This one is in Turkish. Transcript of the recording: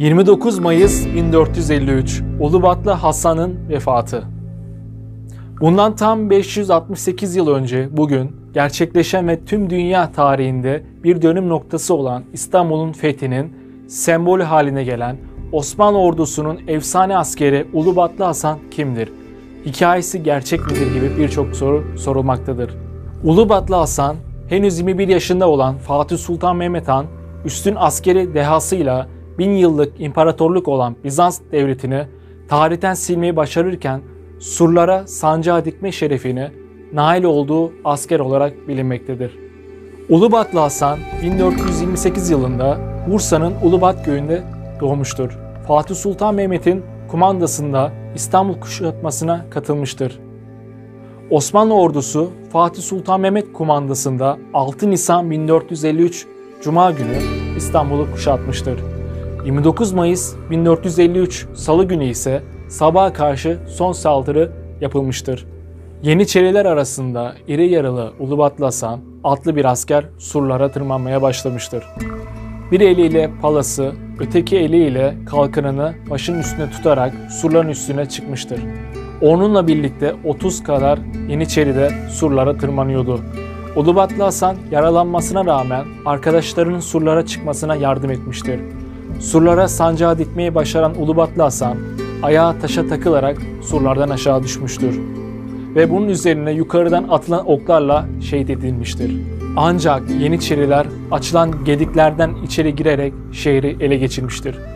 29 Mayıs 1453 Ulubatlı Hasan'ın vefatı. Bundan tam 568 yıl önce bugün gerçekleşen ve tüm dünya tarihinde bir dönüm noktası olan İstanbul'un fethinin sembolü haline gelen Osmanlı ordusunun efsane askeri Ulubatlı Hasan kimdir? Hikayesi gerçek midir gibi birçok soru sorulmaktadır. Ulubatlı Hasan henüz 21 yaşında olan Fatih Sultan Mehmet Han üstün askeri dehasıyla 1000 yıllık imparatorluk olan Bizans devletini tarihten silmeyi başarırken surlara sancağı dikme şerefini nail olduğu asker olarak bilinmektedir. Ulubatlı Hasan 1428 yılında Bursa'nın Ulubat köyünde doğmuştur. Fatih Sultan Mehmet'in kumandasında İstanbul kuşatmasına katılmıştır. Osmanlı ordusu Fatih Sultan Mehmet kumandasında 6 Nisan 1453 Cuma günü İstanbul'u kuşatmıştır. 29 Mayıs 1453 Salı günü ise sabaha karşı son saldırı yapılmıştır. Yeniçeriler arasında iri yarılı Ulubatlı Hasan atlı bir asker surlara tırmanmaya başlamıştır. Bir eliyle palası, öteki eliyle kalkanını başının üstüne tutarak surların üstüne çıkmıştır. Onunla birlikte 30 kadar Yeniçeri de surlara tırmanıyordu. Ulubatlı Hasan yaralanmasına rağmen arkadaşlarının surlara çıkmasına yardım etmiştir. Surlara sancağı dikmeyi başaran Ulubatlı Hasan ayağı taşa takılarak surlardan aşağı düşmüştür. Ve bunun üzerine yukarıdan atılan oklarla şehit edilmiştir. Ancak Yeniçeriler açılan gediklerden içeri girerek şehri ele geçirmiştir.